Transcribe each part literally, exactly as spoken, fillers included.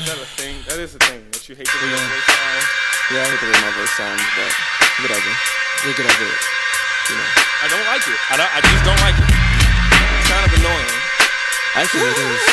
Is that a thing? That is a thing, that you hate the way your voice sounds? Yeah, I hate the way my voice sounds, but whatever. We're gonna do it. You know. I don't like it. I, don't, I just don't like it. It's kind of annoying. Actually, it is.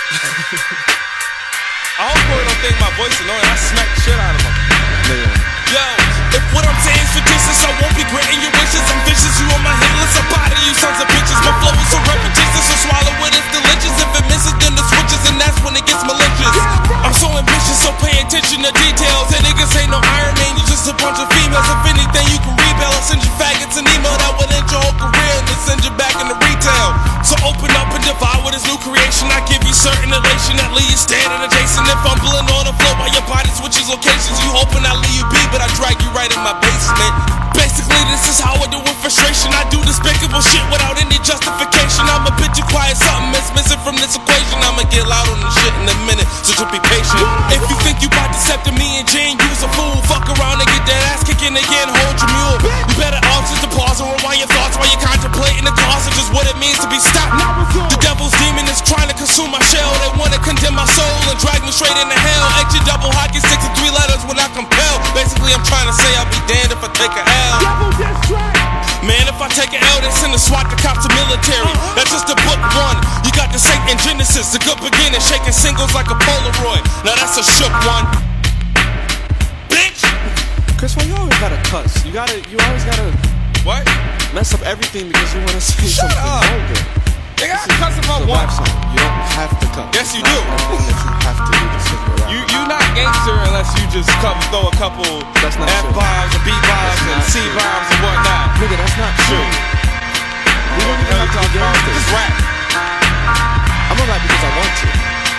I hope you don't think my voice is annoying. I smack the shit out of them. No, Yo, if what I'm saying is fictitious, I won't be granting your wishes. I'm vicious, you on my hit list. I body you sons of bitches. My flow is so repetitious, so swallow it, it's delicious. If it misses, then the switches, and that's when it gets malicious. I'm so ambitious, so pay attention to details. And niggas ain't no Iron Man, you just a bunch of females. If anything, you can rebel. I'll send you faggots an email that will end your whole career and then send you back into retail. So open up and devour this new creation. I give you certain elation that leave you standing adjacent. If I'm blowing on the floor while your body switches locations, you hoping I leave you be, but I drag you right in my basement. Basically, this is how I do with frustration. I do despicable shit without any justification. I'm a bit too quiet, something is missing from this equation. I'ma get loud on this shit in a minute, so just be patient. If you think you bout to step to me and Jane, you's a fool. Fuck around and get that ass kicking again, hold your mule. You better off just to pause and rewind your thoughts while you're contemplating the cause of just what it means to be stopped. The devil's demon is trying to consume my shell. They wanna condemn my soul and drag me straight into hell. Extra double hockey sticks and three letters when I compel. Basically, I'm trying to say I'll be damned if I take a L. Man, if I take an L, they send a SWAT to cops to military. That's just the book one. You got the CSaint and Genecist, a good beginning, shaking singles like a Polaroid. Now that's a shook one. Bitch! Chris, why you always gotta cuss? You gotta, you always gotta What? mess up everything because you wanna say Shut something up. vulgar. They gotta cuss if I It's a want. rap song. You don't have to cuss. Yes, you It's do. not a thing that you have to do to sing a rap. You you not gangster unless you just come throw a couple That's not F true. bombs and B bombs and not C true. bombs and whatnot. Nigga, that's not true. We don't even have to be gangsters. Just rap. I'm gonna rap because I want to.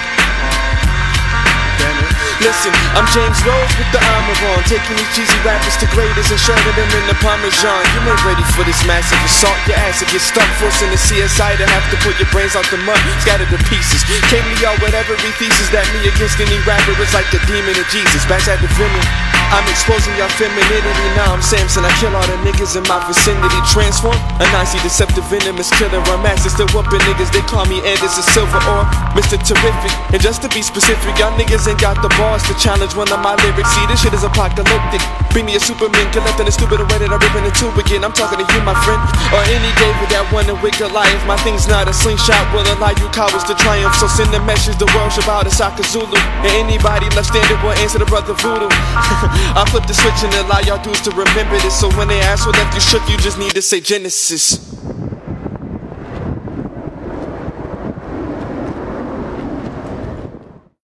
Damn it. Listen, I'm James Rose with the armor on, taking these cheesy rappers to graders and shredding them in the Parmesan. You ain't ready for this massive assault. Your ass will get stuck, forcing the C S I to have to put your brains out the mud, scattered to pieces. Came to y'all with every thesis that me against any rapper is like the demon of Jesus. Back at the venom, I'm exposing y'all femininity. Now I'm Samson, I kill all the niggas in my vicinity. Transform, a Nazi deceptive venomous killer. I'm master still whooping niggas, they call me Anderson Silver or Mister Terrific. And just to be specific, y'all niggas ain't got the bars to challenge one of my lyrics. See, this shit is apocalyptic. Bring me a Superman, collecting the stupid way that I rip in the tube again. I'm talking to you, my friend, or any David that wanna wake Goliath. My thing's not a slingshot, will allow you cowards to triumph. So send a message, the world should bow to Saka Zulu. And anybody left standing will answer the brother voodoo. I'll flip the switch and allow y'all dudes to remember this. So when they ask what left you shook, you just need to say Genesis.